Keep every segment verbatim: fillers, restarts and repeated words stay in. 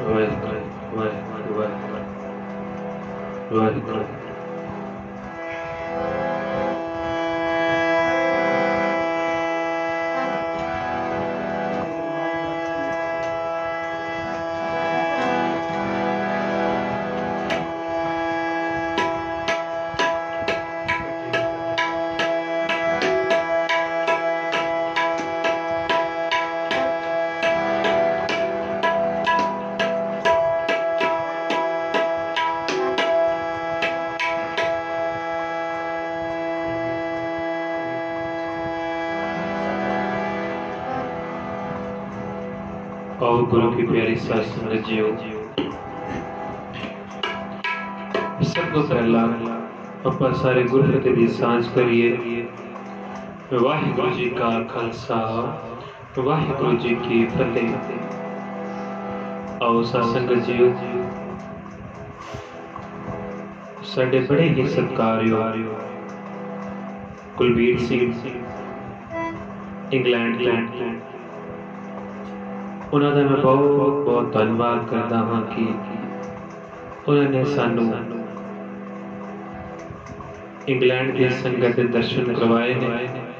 वाहिगुरू वाहिगुरू वाहिगुरू वाहिगुरू। आओ गुरु की प्यारी साथ संगत जियो। सब तो पहला अपा सारे गुरु फतेह दी सांझ करिए। वाहिगुरु जी का खालसा वाहिगुरु जी की फतेह। आओ साथ संगत जियो, साडे बड़े ही सत्कारयोग कुलबीर सिंह इंग्लैंड लैंड उन्होंने मैं बहुत बहुत धन्यवाद करता हाँ कि उन्होंने सानू इंग्लैंड की संगत के दर्शन करवाए ने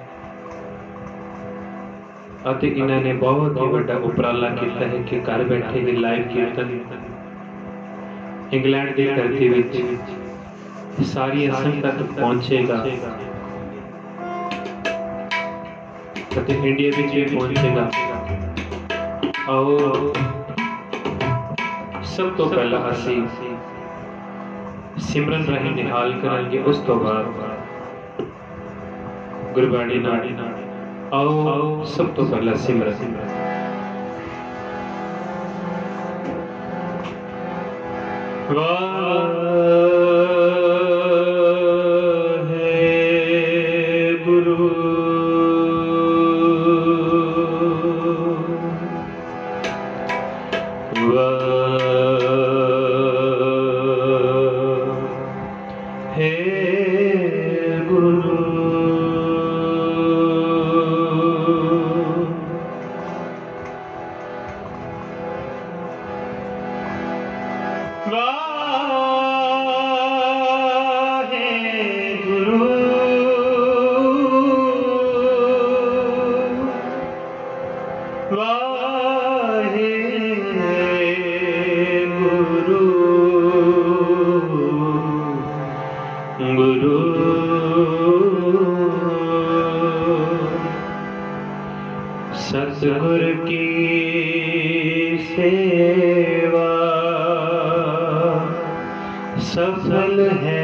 अते इन्होंने बहुत ही बड़ा उपराला किया है कि घर बैठे ही लाइव कीर्तन इंग्लैंड की धरती विच सारी संगत तक पहुंचेगा अते इंडिया विच भी पहुंचेगा। आओ सब तो पहला असी सिमरन राही निहाल करांगे, उस तो बाद गुरबाणी नाड़ी। आओ सब तो पहला सिमरन। वाहे गुरु हे गुरु वाहे गुरु वाहे गुरु सतगुर की सेवा सफल है।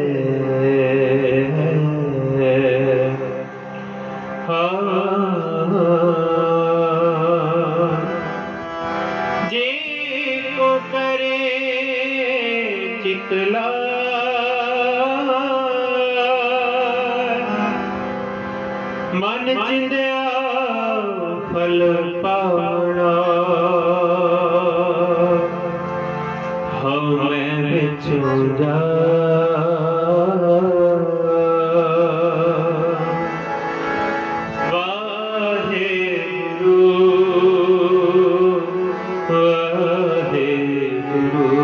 जे को करे चितला मन जिंदया फल पावना हमें बिछो जा वाहे गुरु वाहे गुरु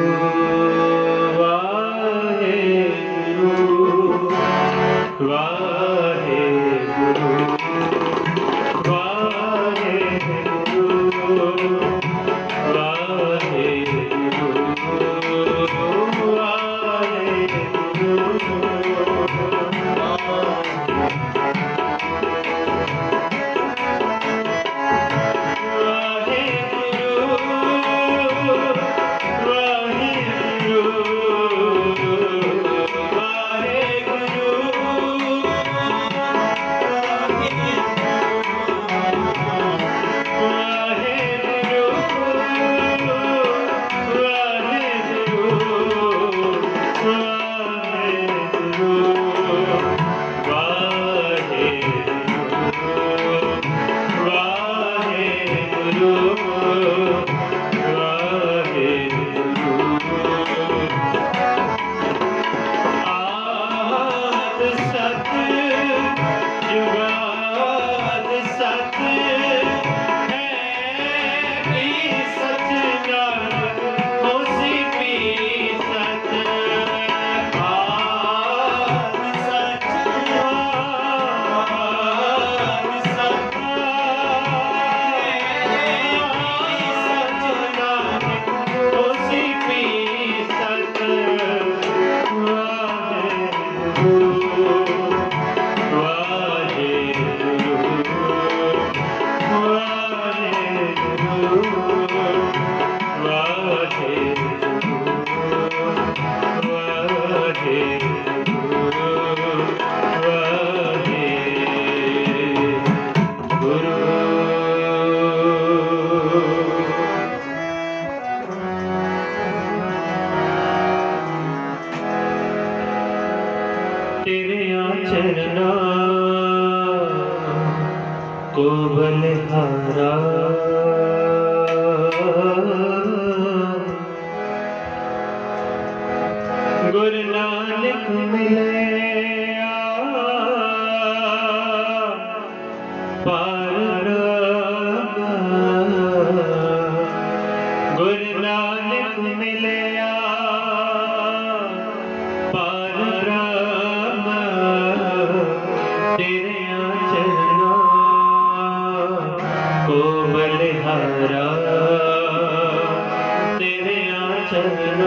वाहे गुरु वाहे वाहे गुरु वाहे चरना को बलिहारा गुरु नानक मिले पार गुरु नानक मिले पार तेरे चरना को बलिहारा तेरे चरना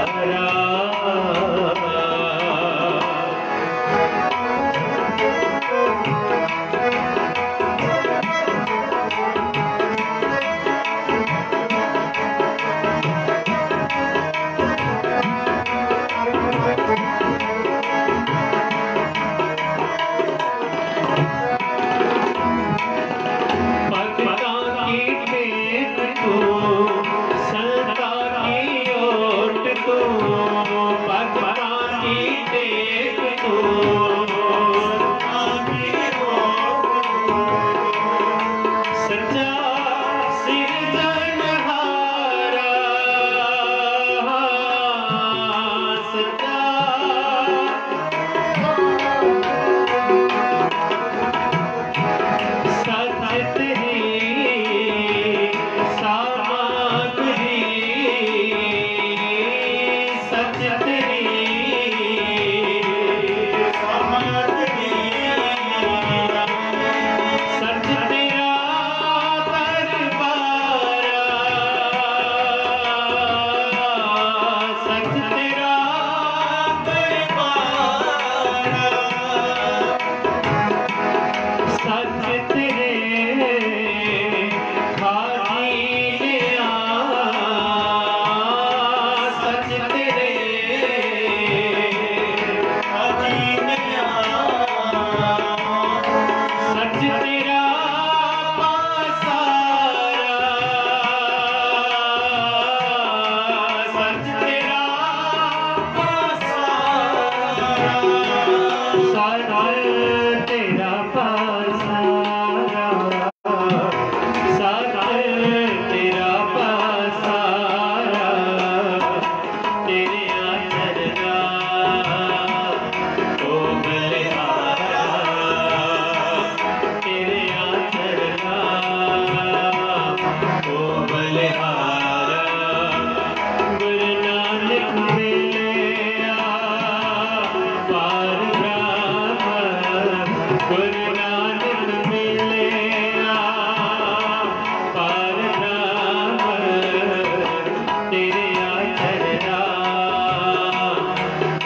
बलिहारा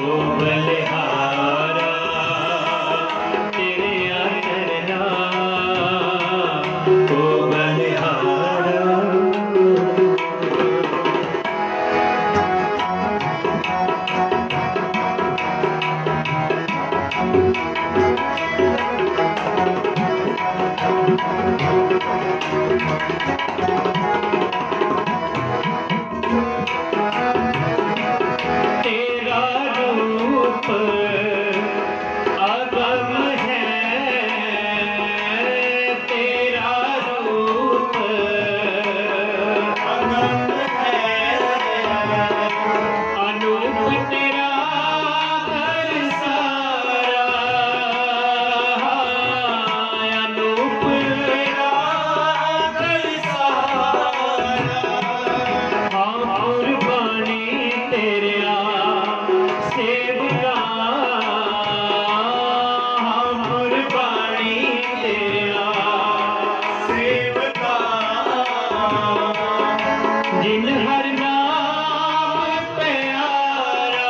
ओ बलिहारा तेरे आचरना ओ बलिहारा। तेरा रूप अगम है, तेरा रूप अगम है, अनूप तेरा घर सारा, अनूप तेरा घर सारा। हाँ कुर्बानी तेरा सेवका, हाँ कुर्बानी तेरा सेवका। जिन हर नाम प्यारा,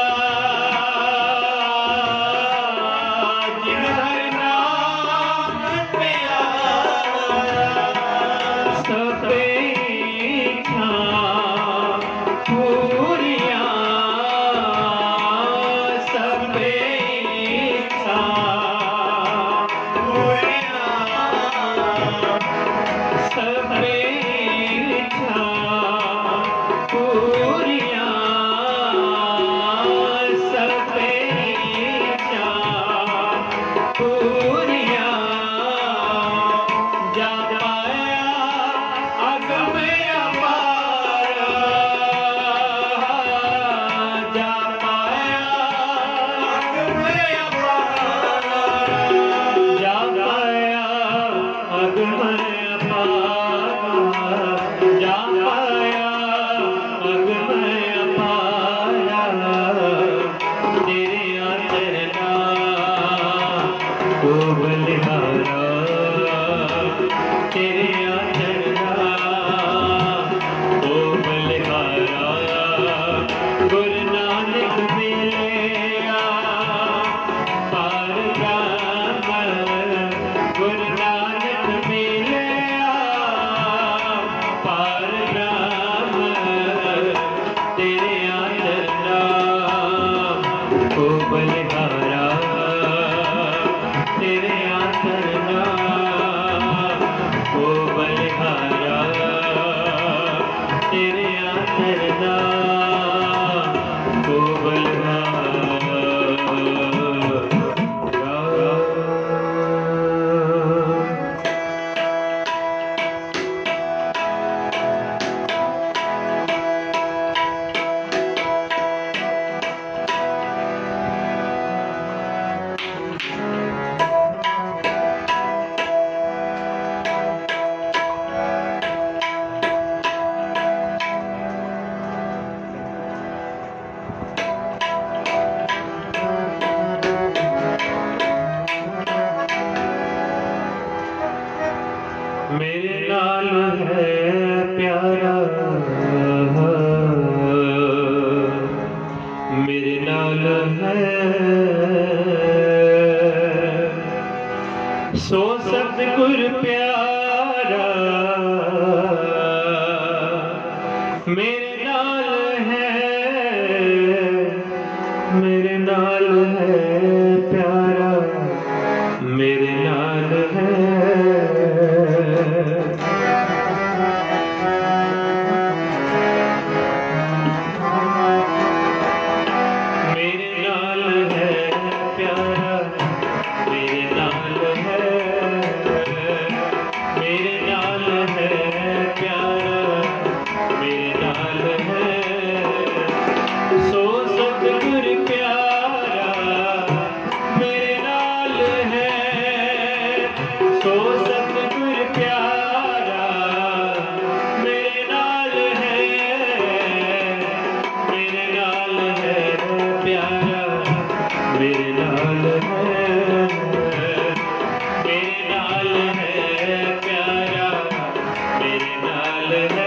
जिन हर नाम प्यारा, सब इच्छा पूरियां, सब इच्छा पूरियां, सब इच्छा पूरियां, सब इच्छा पूरियां। जा पाया अगम अपारा, जा पाया अगम अपारा, जा पाया अगम अपारा, जा पाया अगम अपारा। तेरे आचरना ओ बलिहारा तेरे आचरना ओ बलिहारा। गुरु नानक मिलिया पार ब्रह्म, गुरु नानक मिलिया पार ब्रह्म। तेरे आचरना ओ बलिहारा तेरे आचरना ओ बलिहारा तेरे आचरना ओ बलिहारा। मेरे नाल है प्यारा, मेरे नाल है सो सतगुर प्यारा। मेरे नाल है, मेरे नाल है प्यारा, मेरे नाल है। मेरे नाल है प्यारा, मेरे नाल है, मेरे नाल है प्यारा, मेरे नाल है सो सतगुर प्यारा। मेरे नाल है सो सतगुर प्यारा, मेरे नाल है, मेरे नाल है प्यारा, मेरे नाल है, मेरे नाल है प्यारा, मेरे नाल है।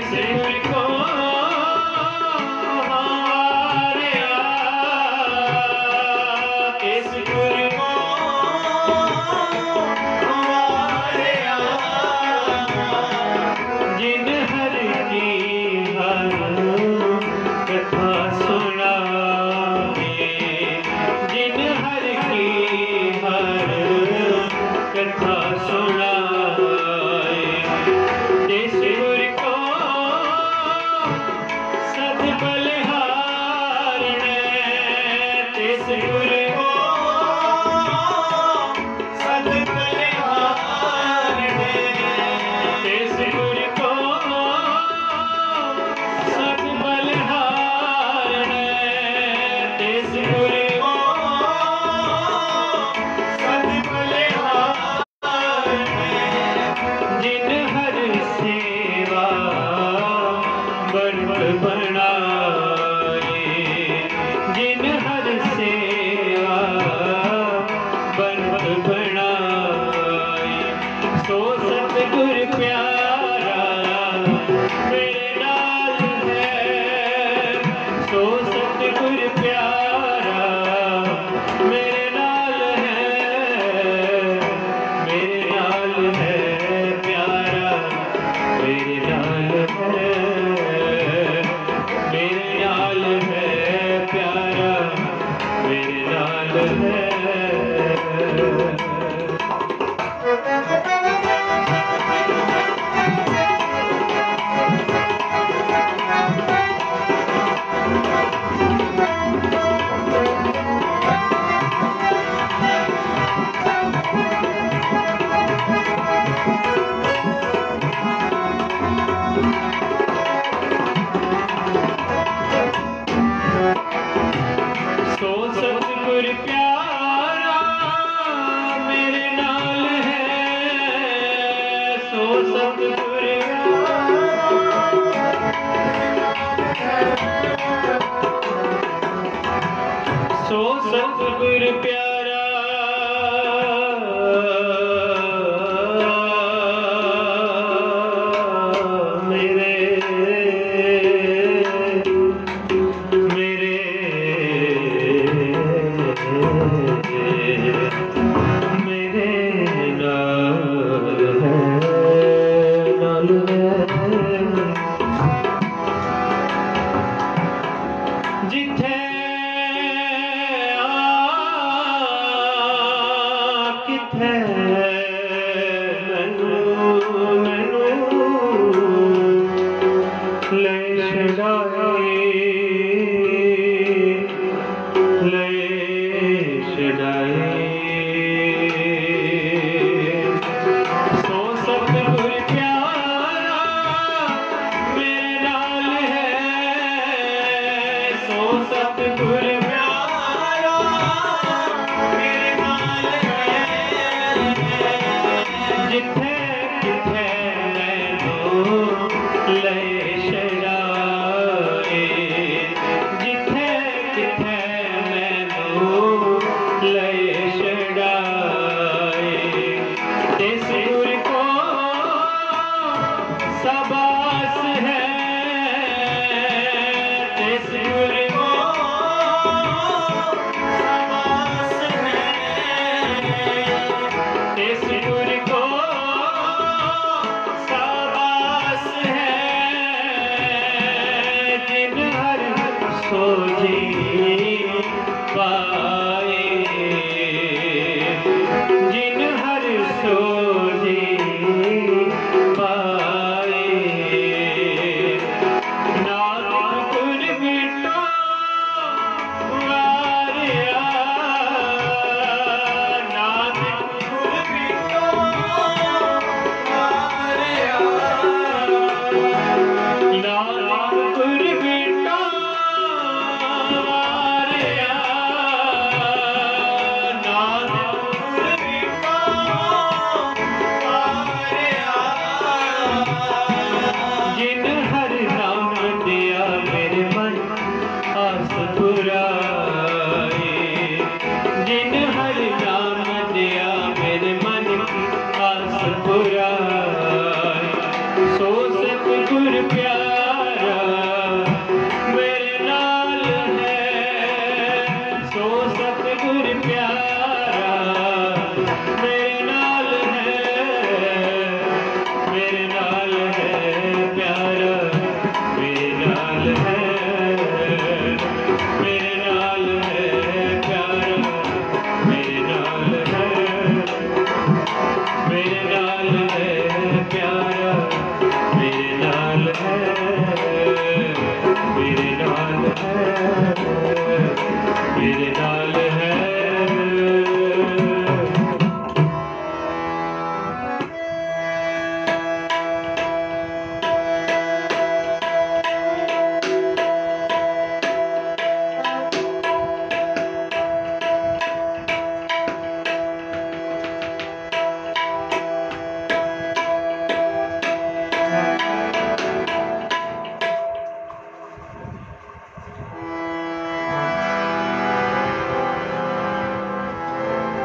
ले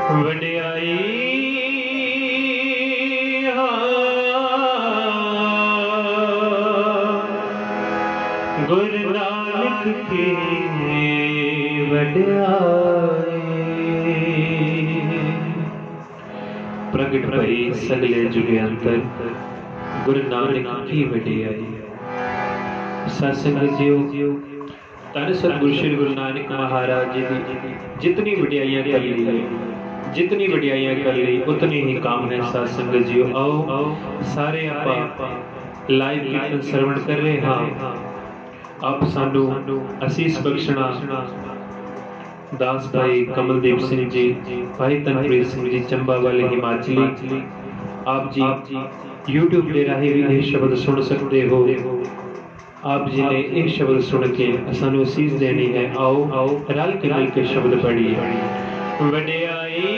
वडियाई गुरु नानक की वडियाई प्रगट भई सगले जुगे अंतर गुरु नानक की वडियाई। सत्संग जियो धन सतगुरु श्री गुरु नानक महाराज जी की जितनी वडियाइयां कर ली जितनी वडियाइयां कर ली उतनी ही काम है। सत्संग जियो आओ आओ सारे आप लाइव कीर्तन श्रवण कर रहे हाँ। आप सानू असीस बख्शना दास भाई कमलदीप सिंह जी भाई तनप्रीत सिंह जी चंबा वाले हिमाचली आप जी यूट्यूब के राही भी ये शब्द सुन सकते हो। आप जी ने एक शब्द सुन के सानू असीस देनी है। आओ आओ रल के मिल के शब्द पढ़िए। वडियाई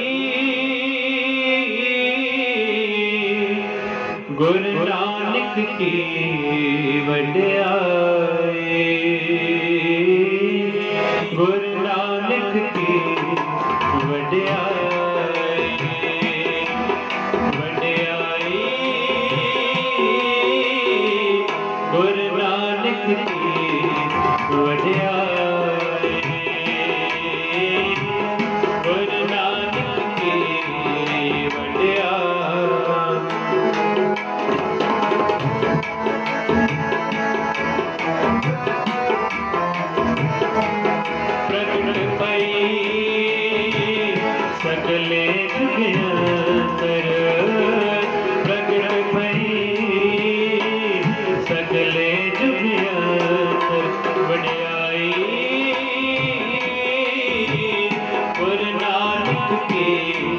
गुरु नानक की वडियाई गुरु नानक की वडियाई वडियाई गुरु नानक की वडियाई गुरु नानक की वडियाई। सगले जुगे अंतर प्रगट भई सगले जुगे अंतर वडियाई गुरु नानक की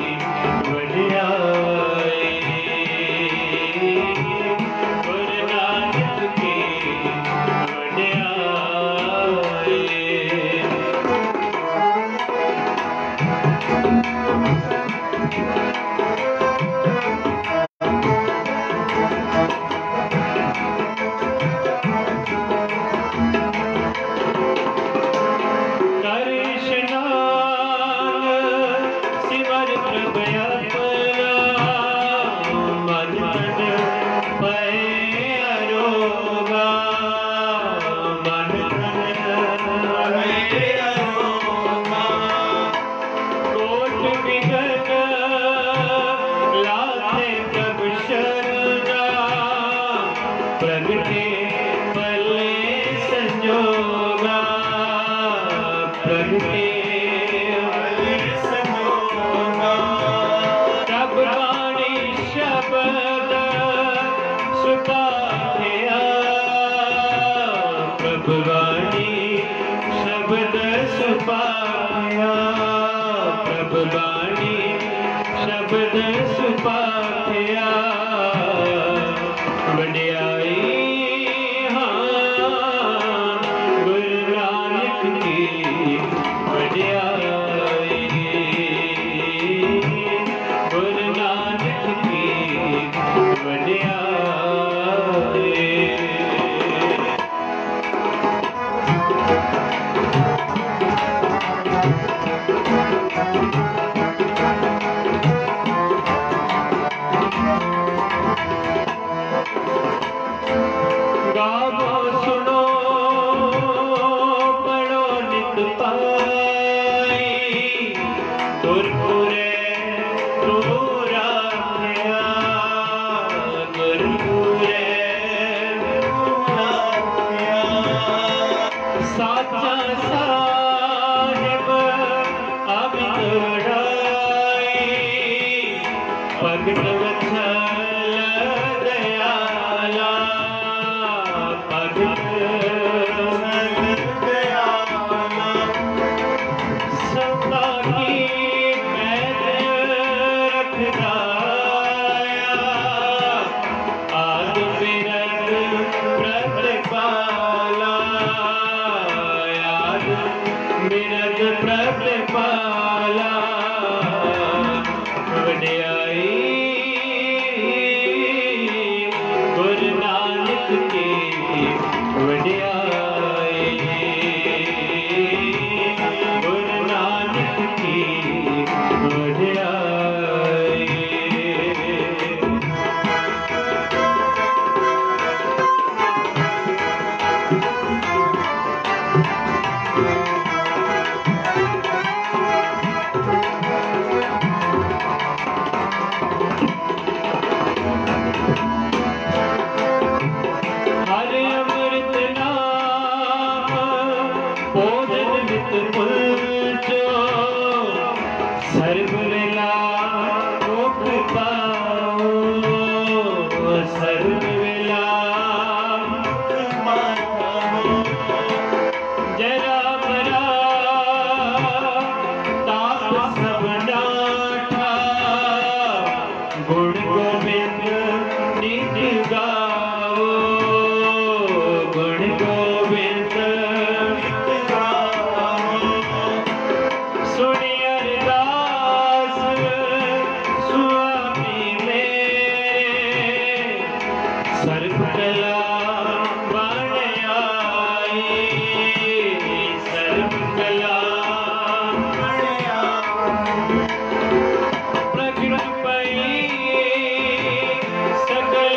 वडियाई गुरु नानक की वडियाई। प्रगटे पले संजोगा प्रगटे पले संजोगा तब वाणी शब्द सुपाठ्या प्रभु वाणी शब्द सुपाठ्या प्रभु वाणी शब्द सुपाठ्या वडियाई गुरु नानक की वडियाई गुरु नानक की वडियाई। गावो सुनो पढ़ो नित पाई गुरपुरे तोरा थया गुरपुरे तोरा थया साचा साहिब अमित वड़ाई भगत वत्सल दयाला सत्ता की मैल रखदाया आद बिरद प्रतिपाला आद बिरद प्रतिपाला वडियाई सर्व वेला मुख पाओ, सर्व वेला जरा मरा ताप सब डाठा, गुण गोविंद निज गाओ, गुण गोविंद निज गाओ। सुनि अरदास स्वामी मेरे, सर्व कला बन आई, सर्व कला बन आई। प्रगट पई सकल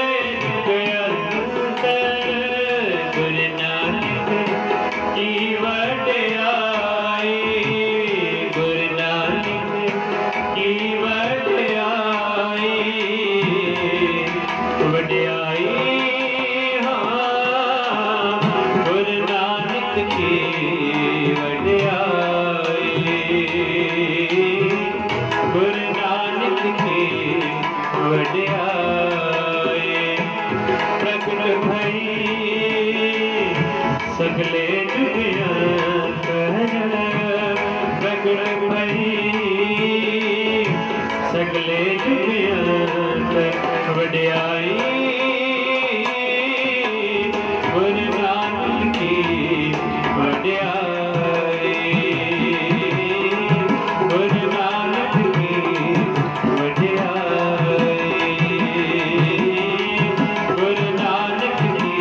अंतर, गुरु नानक की वड्याई, गुरु नानक की वड्याई, वड्याई हाँ गुरु नानक की वड्याई, गुरु नानक की वड्याई। प्रगट भई सगले जुगियांतर, प्रगट भई सगले जुगियांतर, वड्याई गुरु नानक की वड्याई, गुरु नानक की वड्याई, गुरु नानक की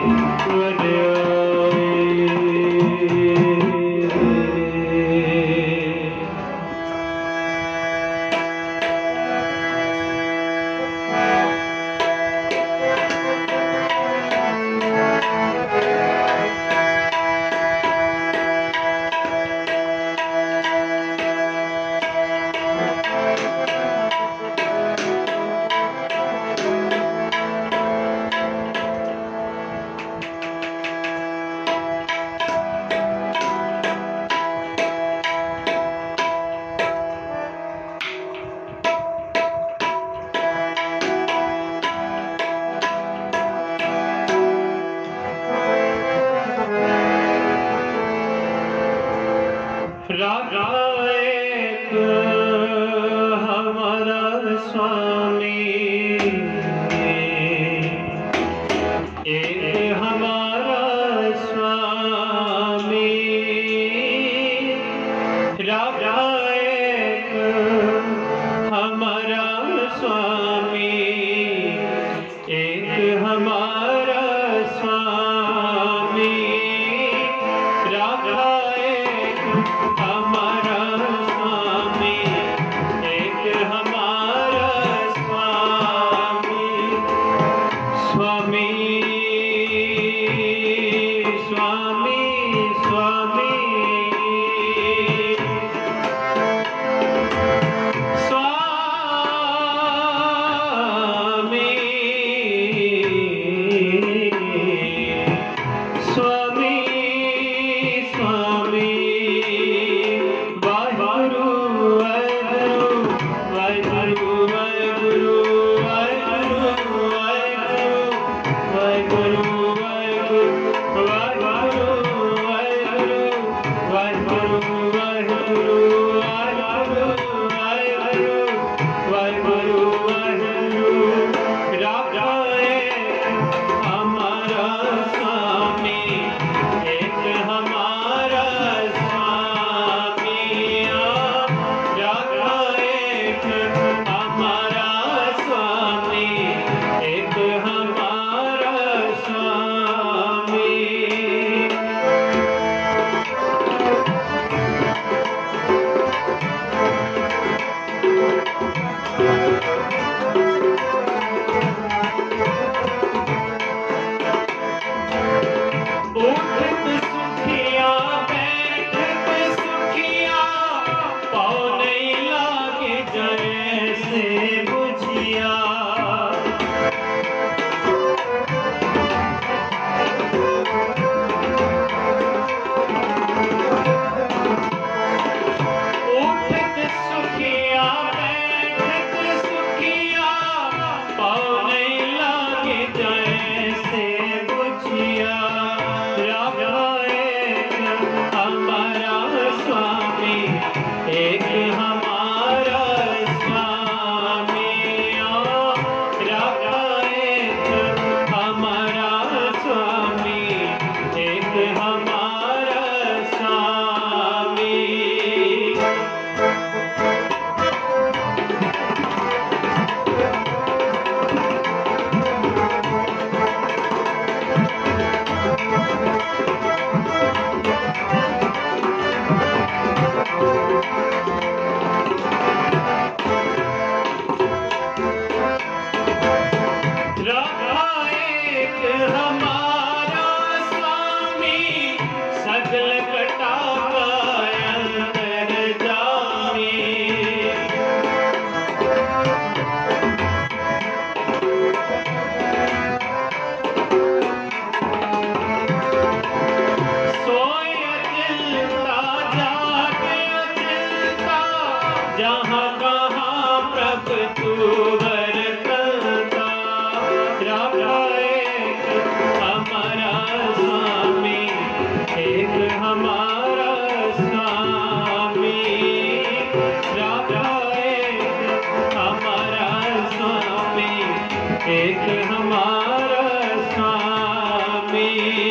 वड्याई। जहाँ कहाँ प्रभु तू बरसता, राधा एक हमारा स्वामी, एक हमारा स्वामी, राधा एक हमारा स्वामी, एक हमारा स्वामी।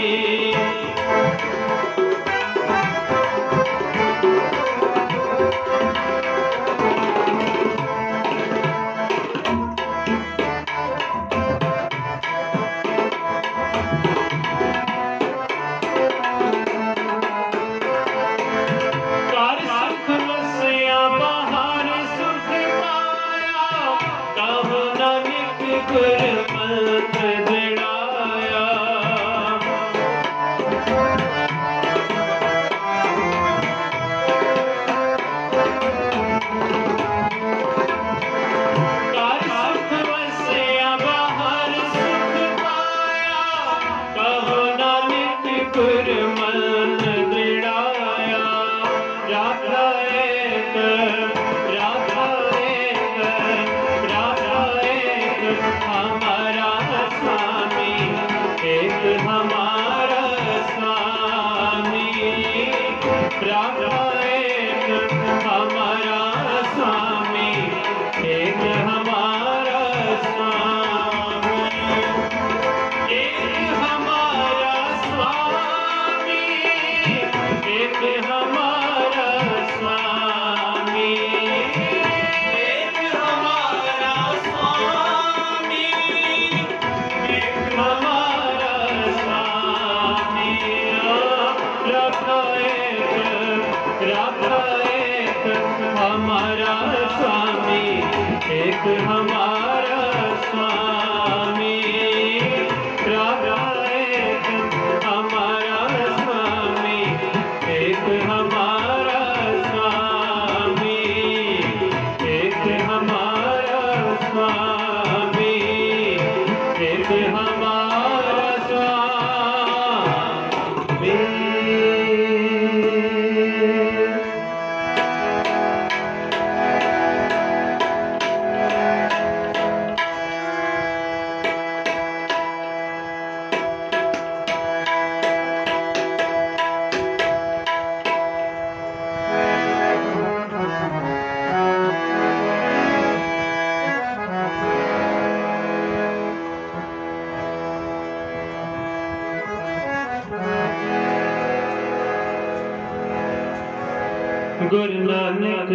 गुरु नानक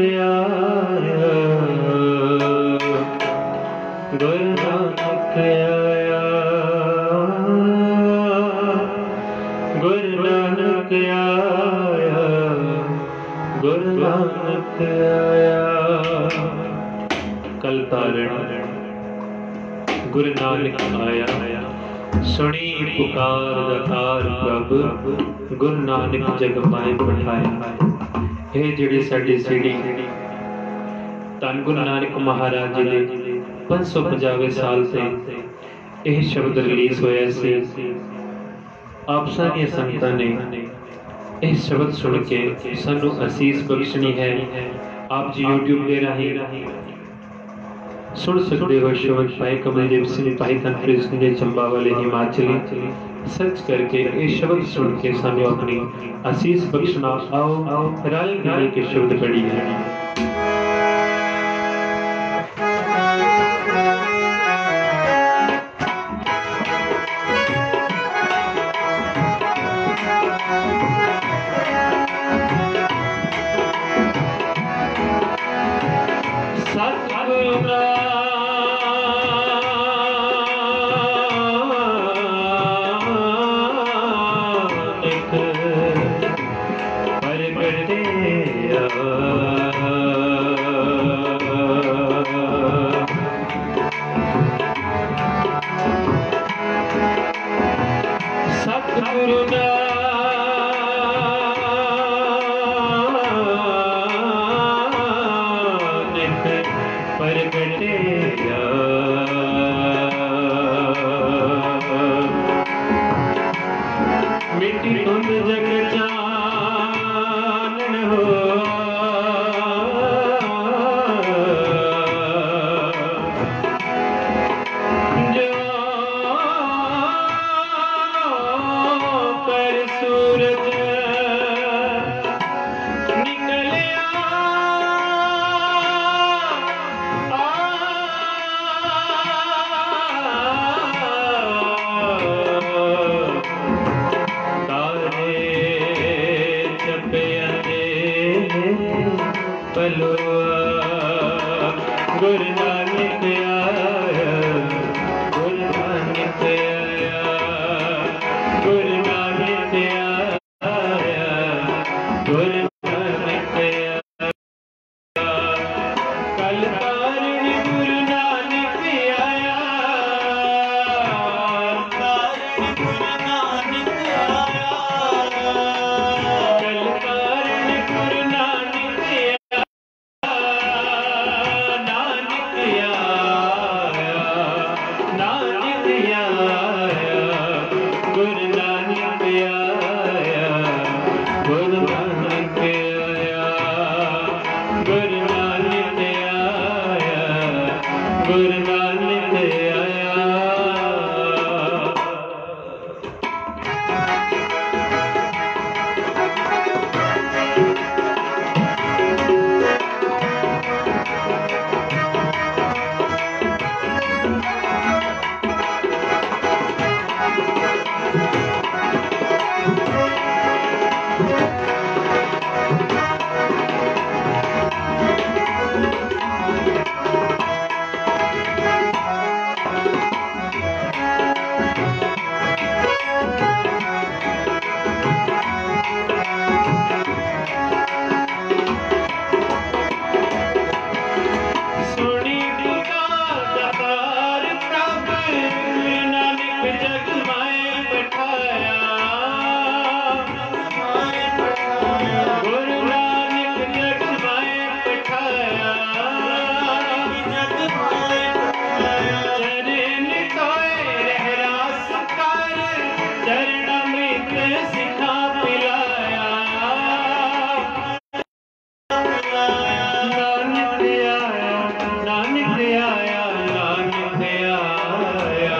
आया, गुरु नानक आया, गुरु नानक आया, गुरु नानक आया। कल तारण गुरु नानक आया, सुनी पुकार दातार प्रभ, गुरु नानक जग माए पठाया। ਇਹ ਜਿਹੜੀ ਸਾਡੀ ਸੀਡੀ ਧੰਨ ਗੁਰੂ ਨਾਨਕ ਮਹਾਰਾਜ ਜੀ ਦੇ ਪੰਜ ਸੌ ਪੰਜਾਹਵੇਂ ਸਾਲ ਤੇ ਇਹ ਸ਼ਬਦ ਰਿਲੀਜ਼ ਹੋਇਆ ਸੀ। ਆਪ ਸਾਰੀਆਂ ਸੰਗਤਾਂ ਨੇ ਇਹ ਸ਼ਬਦ ਸੁਣ ਕੇ ਸਾਨੂੰ ਅਸੀਸ ਬਖਸ਼ਣੀ ਹੈ। ਆਪ ਜੀ YouTube ਦੇ ਰਾਹੀਂ ਸੁਣ ਸਕਦੇ ਹੋ ਸ਼ਬਦ ਭਾਈ ਕਮਲਦੀਪ ਸਿੰਘ, ਭਾਈ ਧਨਪ੍ਰੀਤ ਸਿੰਘ ਦੇ ਚੰਬਾ ਵਾਲੇ ਹਿਮਾਚਲੀ सर्च करके ये शब्द सुन के सानू अपनी आशीष बख्शना। आओ रल मिल के शब्द पढ़िए। सतगुरु गुरु नानक आया, गुरु नानक आया, गुरु नानक आया, गुरु नानक आया। कल तारण गुरु नानक आया, तारण गुरु नानक आया, कल तारण गुरु नानक आया, नानक आया, नानक आया, गुरु नानक आया, गुरु नानक आया, गुरु नानक आया, गुरु नानक आया। सुनी पुकार दातार प्रभ, गुरु नानक जग माए बैठाया, गुरु नानक जग माए बैठाया, चरण तोए रहरास कर, चरण अमृत सिखा पिलाया, नानक आया, नानक आया, नानक आया।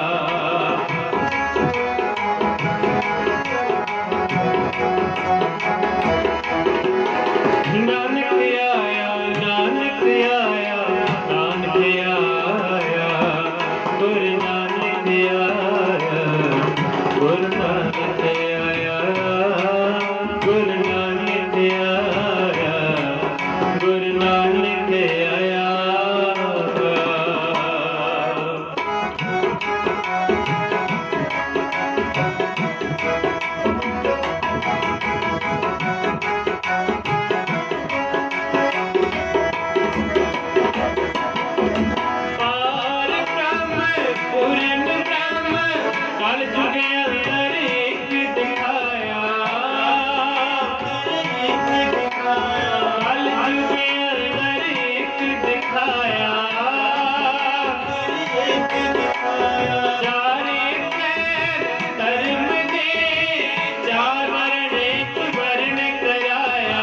नानक आया, नानक आया, नानक आया, गुरु नानक आया, गुरु नानक आया, गुरु नानक आया, गुरु नानक आया। पार ब्रह्म पूर्ण ब्रह्म, कल जुग अंदर एक दिखाया, कल जुग अंदर एक दिखाया, चार एक धर्म दे, चार वर्ण एक वर्ण कराया,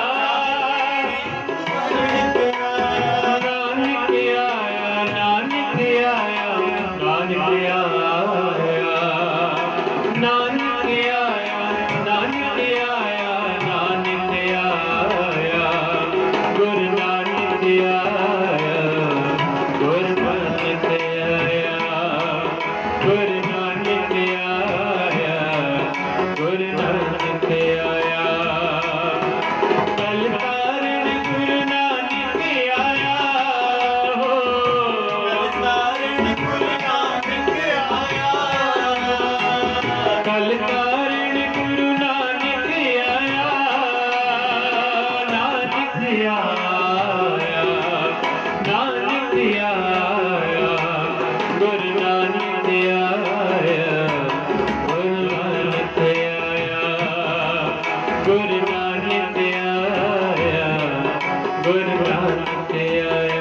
नानक आया, नानक आया, नानक आया, नानक आया, नानक आया, नानक आया, गुरु नानक आया, गुरु नानक आया, गुरु नानक आया, गुरु नानक आया। कल तारण गुरु नानक आया, हो तारण गुरु नानक आया, कल तारण गुरु नानक आया, नानक आया, नानक आया, गुरु नानक आया, गुरु नानक आया, गुरु नानक आया, गुरु नानक आया।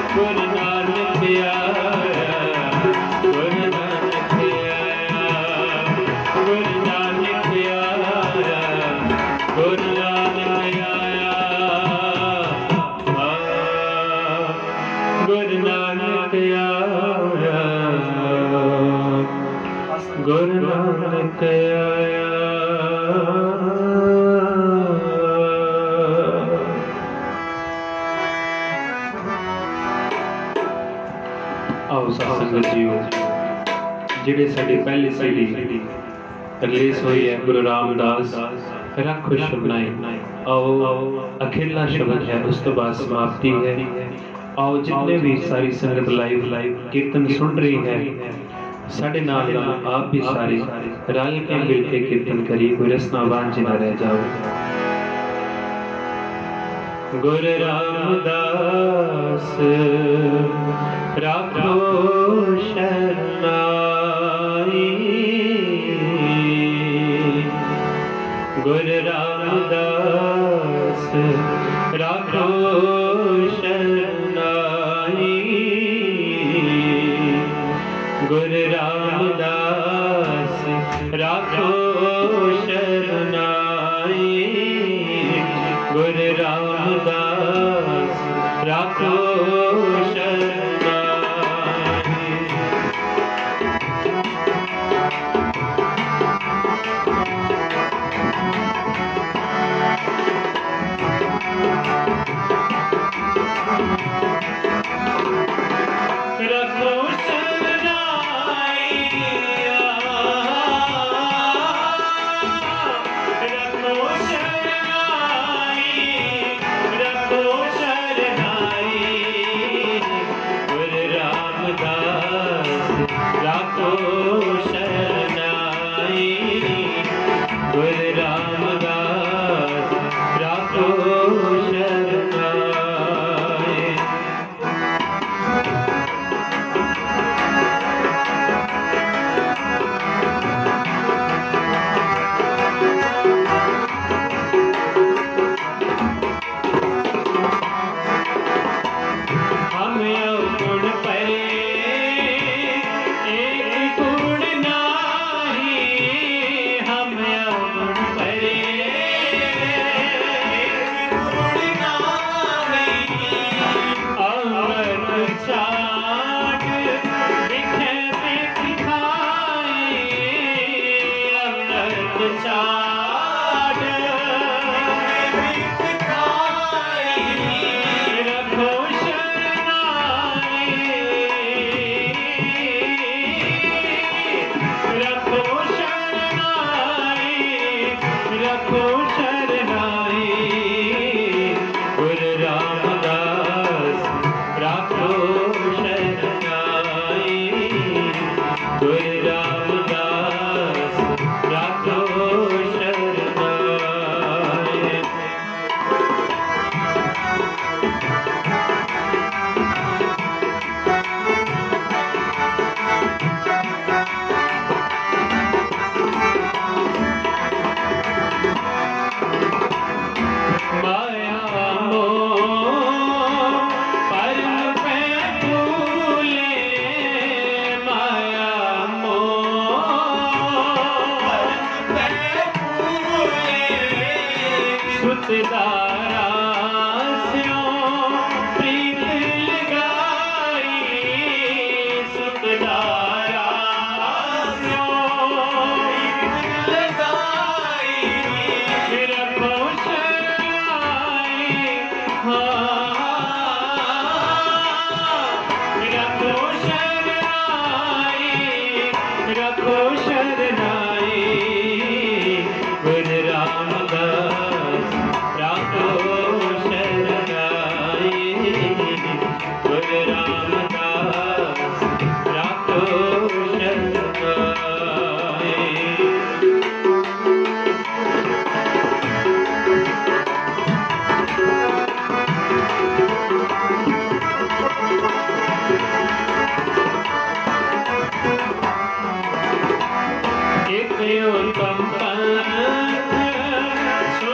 गुरु नानक आया, गुरु नानक आया, गुरु नानक आया, गुरु नानक आया, गुरु नानक आया, गुरु नानक आया। आओ सत्संग जीओ, जिहड़े साडी पहली सीढ़ी रिलीज हुई है गुरु रामदास रखो शबनाई। आओ अखिला शब्द है, उस तो बाद समाप्ति है। आओ जितने भी सारी संगत लाइव लाइव कीर्तन सुन रही है, साढ़े नाल आप भी सारे रल के मिल के कीर्तन करिए, कोई रसना वांझ ना रह जाओ। गुरु रामदास राखो शरणाई, गुरु रामदास राखो शरणाई, गुरु रामदास राखो शरणाई, गुरु रामदास राखो शरणाई।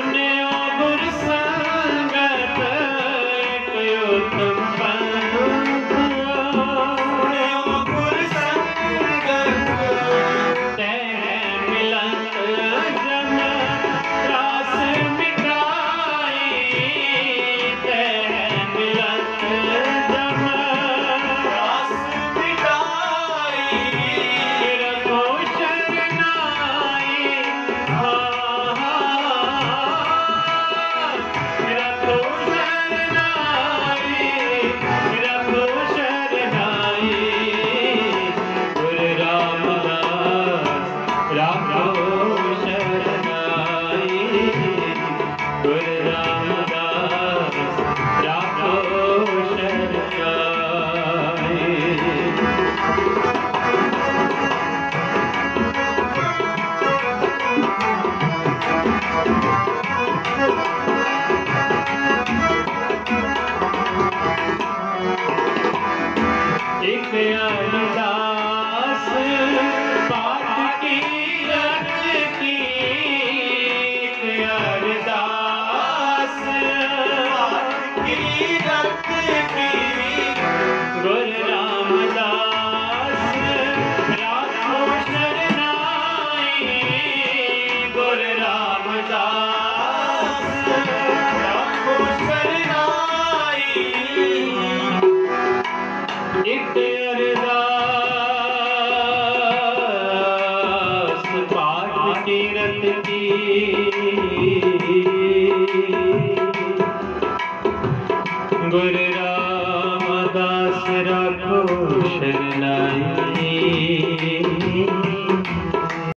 Thank you. अरदास पाठ की रत की अरदास पाठ की रत की गुरु रामदास राखो शरनाई गुरु रामदास राखो शरनाई एक अरदास पाठ की रत की गुरु रामदास राखो शरनाई।